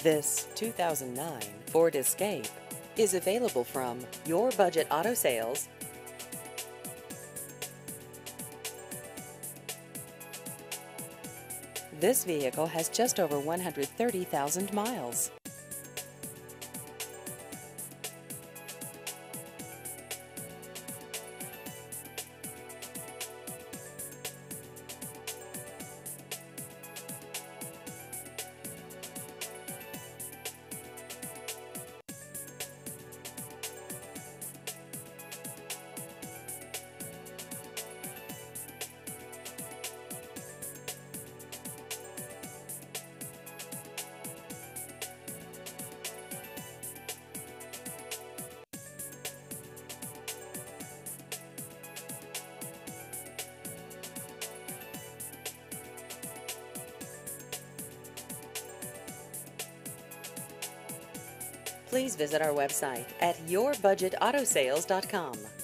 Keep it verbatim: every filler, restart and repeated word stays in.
This two thousand nine Ford Escape is available from Your Budget Auto Sales. This vehicle has just over one hundred thirty thousand miles. Please visit our website at your budget auto sales dot com.